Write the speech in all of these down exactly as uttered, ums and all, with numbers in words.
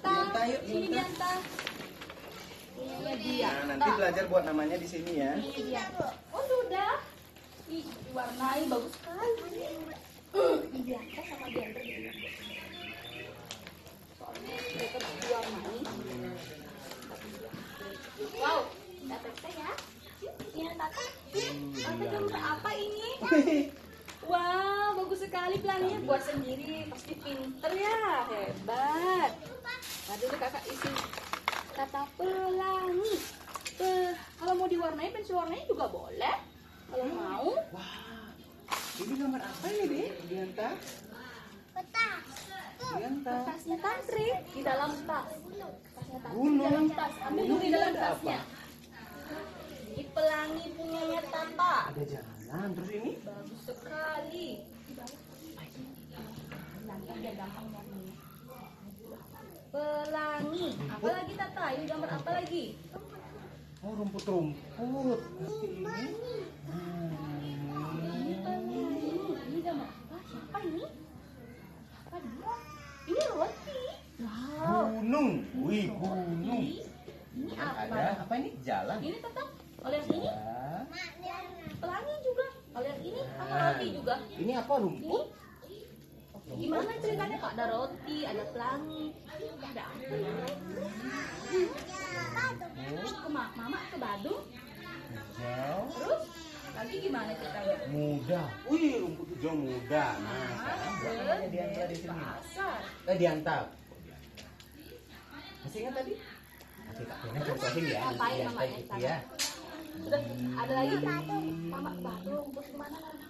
Dianta, yuk, sini Dianta. Ini dia. Nah, nanti belajar buat namanya di sini ya. Ini dia. Oh sudah. Ih, warnai bagus sekali. Ini Dianta sama Dianta. Soalnya mereka diwarnai. Wow, dapat saya. Ini Tata. Tata gambar apa ini? Wow, bagus sekali pelanginya. Buat sendiri, pasti pinter ya. Hebat. Nah, dulu kakak isi kata pelangi. Pe, kalau mau diwarnai, pensil warnanya juga boleh. Kalau mau. Wah, ini gambar apa ini, Dek? Dianta? Petas. Dianta. Tasnya tantri di dalam tas. Tasnya tantri di Gunung. dalam tas. Ambil dulu di dalam Ada tasnya. Ini pelangi punyanya Tata. Ada jalan, terus ini? Bagus sekali. Nanti dia gampang warnanya. Pelangi. Apa lagi Tata? Ini gambar apa lagi? Oh, rumput-rumput. Seperti ini. Ini pelangi. Ini gambar apa? Siapa ini? Apa dia? Ini roti. Wow. Gunung. Wih, gunung. Ini Ada apa? apa ini? Jalan. Ini Tata. Kalau yang ini Ya. pelangi juga. Kalau yang ini apa roti juga? Ini apa Ini rumput? gimana ceritanya Kak? Ada roti, ada pelangi, ada apa? Terus ke ma- mama ke Badung, Hijau. terus lagi gimana ceritanya? Muda. Wih, rumput hijau muda. Nah, sekarang Ke belakangnya Dianta di sini. pasar. Eh, Dianta. Masih ingat tadi? Oke, Kak Pena contohin ya. Ngapain Dianta mamanya gitu sana? ya. Sudah ada lagi mama ke Badung, terus kemana lagi?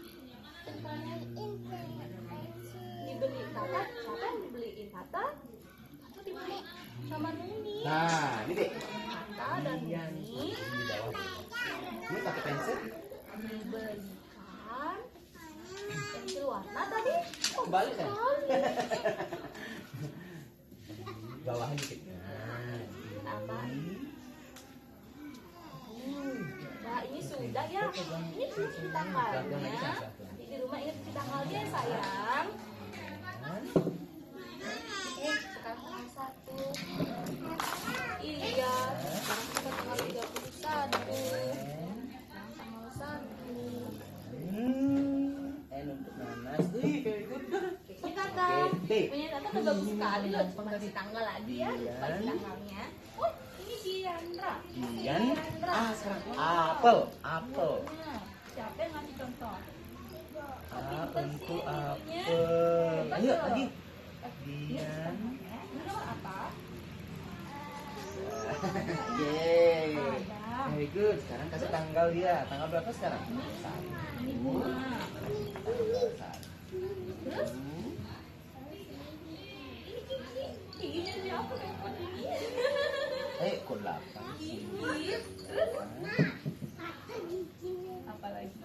Dibeli Tata, siapa yang dibeliin Tata? Tata dibeli sama Nuni. Nah, ini deh. Tata dan Nuni Di bawah. Ini pakai pensil. dibelikan pensil warna tadi. Oh, Balik kan? sekali. Bawahnya dikit. Nah, Apa? Hmm. Nah, ini sudah ya. Ini belum cuci tangannya. Nanti di rumah ingat cuci tangannya ya sayang. Eh, sekarang tanggal satu. Iya, sekarang kita tanggal tiga puluh satu. Sekarang tanggal satu. Hmm. And untuk nanas. Wih, very good. Ini Tata. Oke, T. Punya Tata tuh bagus sekali loh. Cuma kasih tanggal lagi ya. Iya. Kasih tanggalnya. Oh, ini Diandra. Dian. Diandra. Ah, sekarang apel. Apel. Nah, siapa yang ngasih contoh? Ah, untuk Coba apel. Ayo dong. lagi. Eh, Dian. Ini nomor apa? Yeay. Ada. Very good. Sekarang kasih tanggal dia. Tanggal berapa sekarang? Satu. Ini bunga. Tanggal satu. Terus? Ini ini siapa yang buat ini? Eh, kok delapan sih? Ini. Terus? Apa lagi?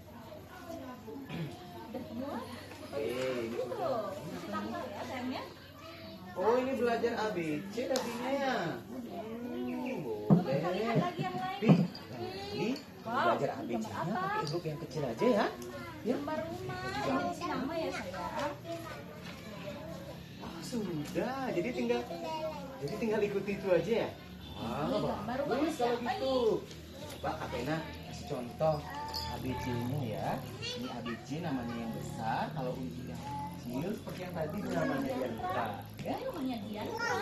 Udah semua? Oke, ini Tuh, sudah. kasih tanggal ya sayangnya. Oh, ini belajar A B C tadinya ya. Hmm, Coba kita lihat boleh. lagi yang lain. Di, di Wow, belajar A B C-nya gambar apa? pakai huruf yang kecil aja ya. Ya. Gambar rumah. Ini isi nama ya sayang. Oh, sudah. Jadi tinggal jadi tinggal ikuti itu aja ya. Wah, Ini gambar rumah bagus kalau siapa gitu. Coba Kak Pena kasih contoh A B C-nya ya. Ini A B C namanya yang besar. Kalau untuk yang kecil seperti yang tadi namanya yang besar. Ya. Ini namanya Diandra.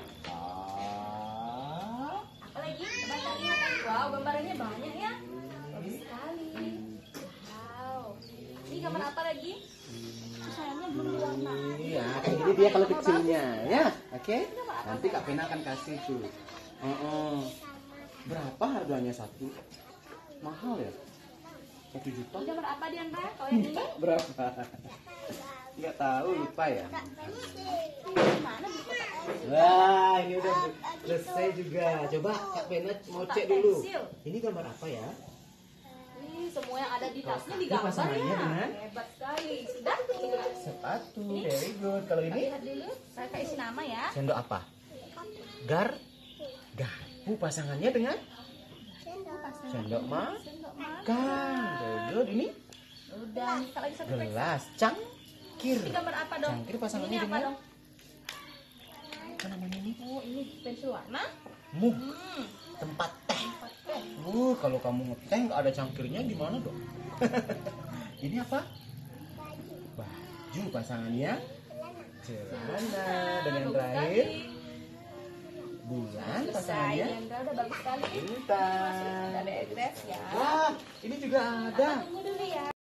Ah. Apa lagi? Coba kita lihat lagi. Wow, gambarannya banyak ya. Bagus sekali. Wow. Ini gambar apa lagi? Sayangnya belum diwarna. Iya, kayak gini dia kalau kecilnya, ya, oke? Nanti Kak Pena akan kasih tuh. Uh-uh. Berapa harganya satu? Mahal ya? Satu juta? Ini gambar apa Diandra? Kalau yang ini? Berapa? Nggak tahu, lupa ya. Ini mana beli kotak? Wah, ini udah selesai juga. Coba Kak Pena mau cek dulu. Pensil. Ini gambar apa ya? Ini semua yang ada di tasnya Ini digambar pasangannya ya. dengan? Hebat sekali. Sudah? Sudah. Sepatu, very good. Kalau Kita ini lihat dulu. Saya kasih isi nama ya. sendok apa? Gar? Garpu pasangannya dengan? Sendok ma? Sendok makan. Kan, very good. Ini Udah, kita lagi satu periksa. gelas cangkir. Ini gambar apa dong? Cangkir pasangannya Ini apa dengan? dong? Apa namanya ini? Ini pensil warna. Mug, Hmm. tempat teh. Oke. Uh, kalau kamu ngeteh nggak ada cangkirnya gimana dong? Ini apa? Baju pasangannya. Celana. Dan yang Bagus terakhir sekali. bulan Selesai, pasangannya. Yandra udah bagus sekali. Pintar. Ada address ya. Wah, ini juga ada. Tunggu dulu ya.